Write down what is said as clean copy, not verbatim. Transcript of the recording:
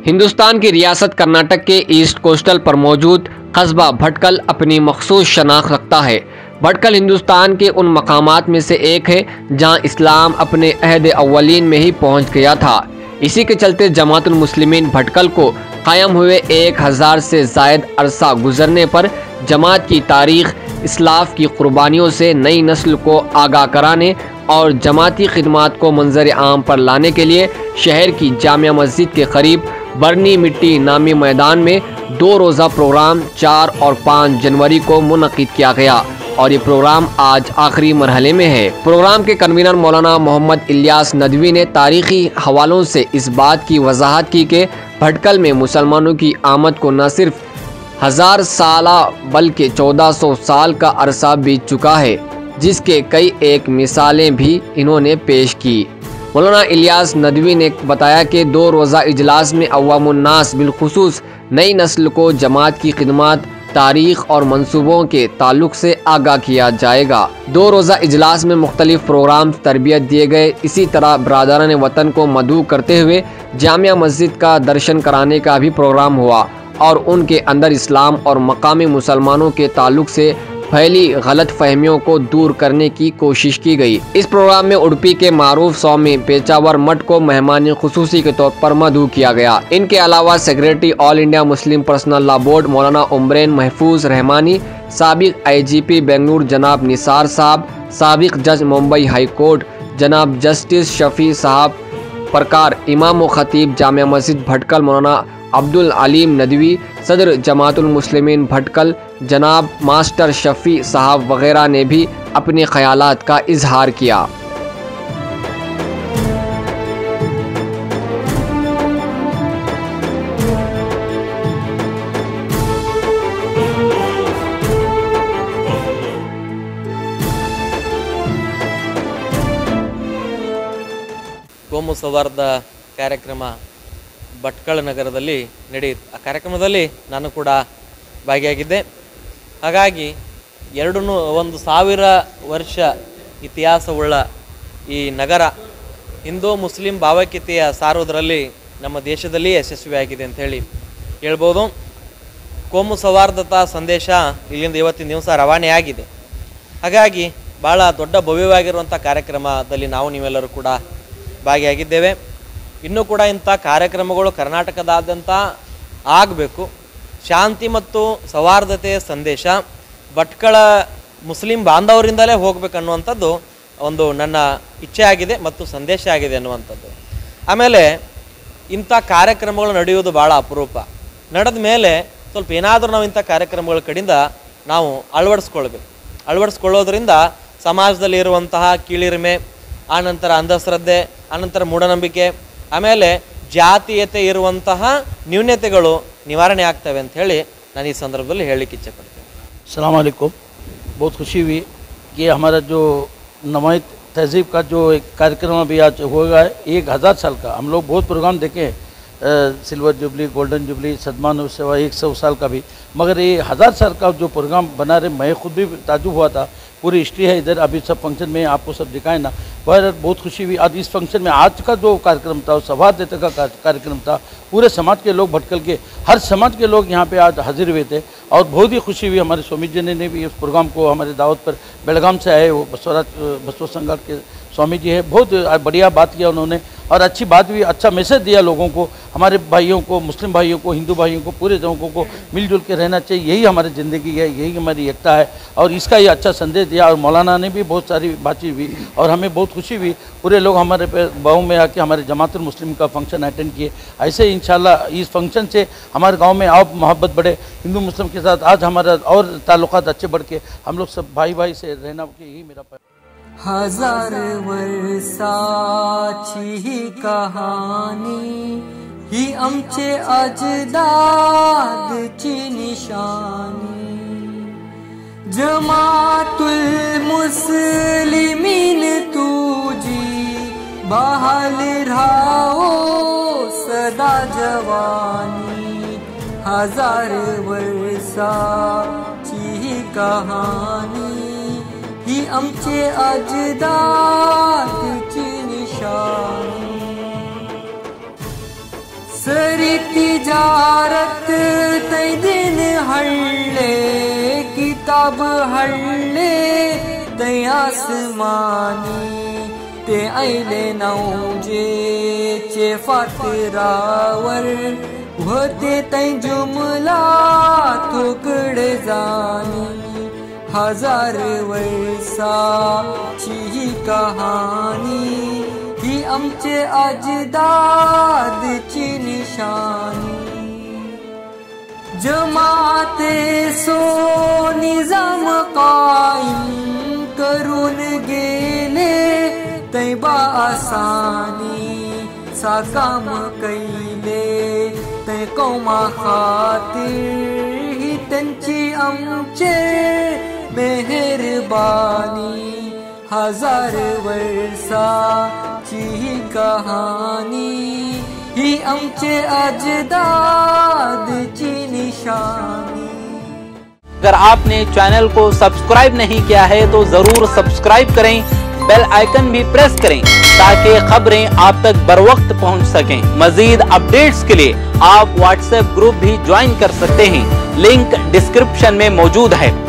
हिंदुस्तान की रियासत कर्नाटक के ईस्ट कोस्टल पर मौजूद कस्बा भटकल अपनी मखसूस शनाख्त रखता है। भटकल हिंदुस्तान के उन मकामात में से एक है जहां इस्लाम अपने अहद अव्वलीन में ही पहुंच गया था। इसी के चलते जमातुल मुस्लिमीन भटकल को कायम हुए 1000 से जायद अरसा गुजरने पर जमात की तारीख, इस्लाफ की कुर्बानियों से नई नस्ल को आगाह कराने और जमाती खिदमात को मंजर आम पर लाने के लिए शहर की जामिया मस्जिद के करीब बरनी मिट्टी नामी मैदान में 2 रोज़ा प्रोग्राम 4 और 5 जनवरी को मुनक़िद किया गया और ये प्रोग्राम आज आखिरी मरहले में है। प्रोग्राम के कन्वीनर मौलाना मोहम्मद इलियास नदवी ने तारीखी हवालों से इस बात की वजाहत की कि भटकल में मुसलमानों की आमद को न सिर्फ 1000 साल बल्कि 1400 साल का अरसा बीत चुका है, जिसके कई एक मिसालें भी इन्होंने पेश की। मौलाना इलियास नदवी ने बताया कि 2 रोज़ा इजलास में अवामुन्नास बिलखुसूस नई नस्ल को जमात की खिदमत, तारीख और मंसूबों के ताल्लुक से आगाह किया जाएगा। 2 रोज़ा इजलास में मुख्तलिफ प्रोग्राम तरबियत दिए गए। इसी तरह बरादरान वतन को मदऊ करते हुए जामिया मस्जिद का दर्शन कराने का भी प्रोग्राम हुआ और उनके अंदर इस्लाम और मकामी मुसलमानों के ताल्लुक से फैली गलत फहमियों को दूर करने की कोशिश की गई। इस प्रोग्राम में उडुपी के मारूफ स्वामी पेचावर मठ को मेहमान खुसूसी के तौर पर मदऊ किया गया। इनके अलावा secretary All India Muslim Personal Law Board मौलाना उमरेन महफूज रहमानी, साबिक IGP बेंगलुरु जनाब निसार साहब, साबिक जज मुंबई हाई कोर्ट जनाब जस्टिस शफी साहब प्रकार, इमाम व खतीब जामिया मस्जिद भटकल मौलाना अब्दुल अलीम नदवी, सदर जमातुल मुस्लिमीन भटकल जनाब मास्टर शफी साहब वगैरह ने भी अपने ख्यालात का इजहार किया। ಕೋಮು ಸೌಹಾರ್ದ ಕಾರ್ಯಕ್ರಮ ಭಟ್ಕಳ ನಗರದಲ್ಲಿ ನಡೆಯಿತು। ಆ ಕಾರ್ಯಕ್ರಮದಲ್ಲಿ ನಾನು ಕೂಡ ಭಾಗಿಯಾಗಿದ್ದೆ। ಹಾಗಾಗಿ 1000 ವರ್ಷ ಇತಿಹಾಸವುಳ್ಳ ಈ ನಗರ ಹಿಂದೂ ಮುಸ್ಲಿಂ ಭಾವೈಕ್ಯತೆಯ ಸಾರುವುದರಲ್ಲಿ ನಮ್ಮ ದೇಶದಲ್ಲಿ ಯಶಸ್ವಿಯಾಗಿದೆ ಅಂತ ಹೇಳಿ ಹೇಳ್ಬೋದು। ಕೋಮು ಸೌಹಾರ್ದತಾ ಸಂದೇಶ ಇಲ್ಲಿಂದ ಇವತ್ತಿನ ದಿವಸ ರವಾನೆಯಾಗಿದೆ। ಹಾಗಾಗಿ ಭಾಳ ದೊಡ್ಡ ಭವ್ಯವಾಗಿರುವಂಥ ಕಾರ್ಯಕ್ರಮದಲ್ಲಿ ನಾವು ನೀವೆಲ್ಲರೂ ಕೂಡ ಭಾಗಿಯಾಗಿದ್ದೇವೆ। ಇನ್ನೂ ಕೂಡ ಇಂಥ ಕಾರ್ಯಕ್ರಮಗಳು ಕರ್ನಾಟಕದಾದ್ಯಂತ ಆಗಬೇಕು। ಶಾಂತಿ ಮತ್ತು ಸೌಹಾರ್ದತೆಯ ಸಂದೇಶ ಭಟ್ಕಳ ಮುಸ್ಲಿಂ ಬಾಂಧವರಿಂದಲೇ ಹೋಗಬೇಕನ್ನುವಂಥದ್ದು ಒಂದು ನನ್ನ ಇಚ್ಛೆ ಆಗಿದೆ ಮತ್ತು ಸಂದೇಶ ಆಗಿದೆ ಅನ್ನುವಂಥದ್ದು। ಆಮೇಲೆ ಇಂಥ ಕಾರ್ಯಕ್ರಮಗಳು ನಡೆಯುವುದು ಭಾಳ ಅಪರೂಪ। ನಡೆದ ಮೇಲೆ ಸ್ವಲ್ಪ ಏನಾದರೂ ನಾವು ಇಂಥ ಕಾರ್ಯಕ್ರಮಗಳ ಕಡೆಯಿಂದ ನಾವು ಅಳವಡಿಸ್ಕೊಳ್ಳೋದ್ರಿಂದ ಸಮಾಜದಲ್ಲಿ ಇರುವಂತಹ ಕೀಳಿರಿಮೆ, ಆನಂತರ ಅಂಧಶ್ರದ್ಧೆ, ಆನಂತರ ಮೂಢನಂಬಿಕೆ, ಆಮೇಲೆ ಜಾತೀಯತೆ ಇರುವಂತಹ ನ್ಯೂನತೆಗಳು ನಿವಾರಣೆ ಆಗ್ತವೆ ಅಂತ ಹೇಳಿ ನಾನು ಈ ಸಂದರ್ಭದಲ್ಲಿ ಹೇಳಲಿಕ್ಕೆ ಇಚ್ಛೆ ಪಡ್ತೇನೆ। अस्सलाम वालेकुम। बहुत खुशी हुई कि हमारा जो नवाई तहज़ीब का जो एक कार्यक्रम अभी आज होगा 1000 साल का। हम लोग बहुत प्रोग्राम देखे हैं, सिल्वर जुबली, गोल्डन जुबली, सदमान सेवा 100 साल का भी, मगर ये 1000 साल का जो प्रोग्राम बना रहे, मैं खुद भी ताजुब हुआ था। पूरी हिस्ट्री है इधर, अभी सब फंक्शन में आपको सब दिखाए ना। पर बहुत खुशी हुई आज इस फंक्शन में। आज का जो कार्यक्रम था वो सौहार्दता का कार्यक्रम था। पूरे समाज के लोग, भटकल के हर समाज के लोग यहाँ पे आज हाजिर हुए थे और बहुत ही खुशी हुई। हमारे स्वामी जी ने भी इस प्रोग्राम को हमारे दावत पर बेलगाम से आए, वो बसव संघ के स्वामी जी है, बहुत बढ़िया बात किया उन्होंने और अच्छी बात भी, अच्छा मैसेज दिया लोगों को, हमारे भाइयों को, मुस्लिम भाइयों को, हिंदू भाइयों को, पूरे लोगों को मिलजुल के रहना चाहिए। यही हमारी ज़िंदगी है, यही हमारी एकता है और इसका ये अच्छा संदेश दिया। और मौलाना ने भी बहुत सारी बातचीत हुई और हमें बहुत खुशी हुई। पूरे लोग हमारे गाँव में आके हमारे जमातुल मुस्लिम का फंक्शन अटेंड किए। ऐसे इंशाल्लाह इस फंक्शन से हमारे गाँव में और मोहब्बत बढ़े, हिंदू मुस्लिम के साथ आज हमारा और ताल्लुकात अच्छे बढ़ के हम लोग सब भाई भाई से रहना, यही मेरा 1000 वर्षाची ही कहाणी, ही आमचे अजदादची निशानी। जमातुल मुस्लिमीन तुझी बहाल राहो सदा जवानी। 1000 वर्षाची ही कहाणी, ही आमचे अजदादची निशानी। सरी करी तिजारत तै दिन हल्ले किताब हल्ले तै आसमानी ते ऐले नौजे चे फातरावर होते तै जुमला थोकड जानी हजार वर्षाची ही कहाणी ही आमचे अजदादची निशानी जमाते सो निजाम कायम करून गेले तैबा आसानी साकाम कैले तै कौमा खातीर ही त्यांची आमचे मेहरबानी हजार वर्षाची ही कहानी ही आमचे अजदादची निशानी। अगर आपने चैनल को सब्सक्राइब नहीं किया है तो जरूर सब्सक्राइब करें, बेल आइकन भी प्रेस करें ताकि खबरें आप तक बर वक्त पहुंच सकें। मजीद अपडेट्स के लिए आप व्हाट्सएप ग्रुप भी ज्वाइन कर सकते हैं, लिंक डिस्क्रिप्शन में मौजूद है।